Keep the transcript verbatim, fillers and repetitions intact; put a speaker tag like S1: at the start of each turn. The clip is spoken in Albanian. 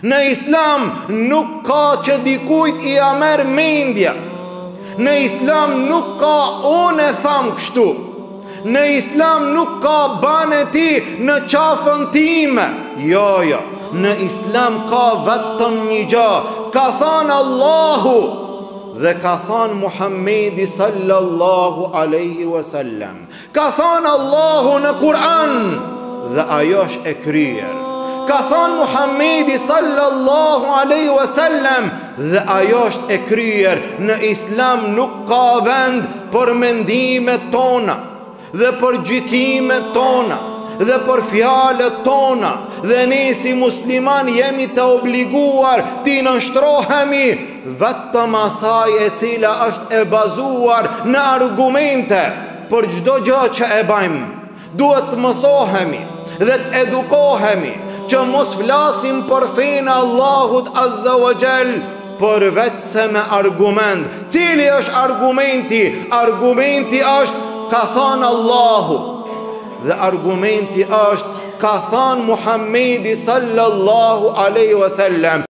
S1: Në Islam nuk ka që dikujt i a merr mendja. Në Islam nuk ka unë e tham kështu. Në Islam nuk ka banë ti në qafën time. Jo, jo. Në Islam ka vetëm një gjë. Ka thënë Allahu dhe ka thënë Muhammedi sallallahu alaihi wasallam. Ka thënë Allahu në Kur'an dhe ajo është e kryer. Ka thënë Muhammedi sallallahu alaihi wasallam dhe ajo është e kryer. Në Islam nuk ka vend për mendimet tona dhe për gjykimet tona dhe për fjalët tona, dhe ne si musliman jemi të obliguar ti nënshtrohemi vetëm asaj e cila është e bazuar në argumente. Për çdo gjë që e bëjmë duhet të mësohemi dhe të edukohemi që mos flasim për fenë e Allahut azza wa jall përveç se me argument. Cili është argumenti? Argumenti është ka thënë Allahu dhe argumenti është ka thënë Muhammedi sallallahu alaihi wasallam.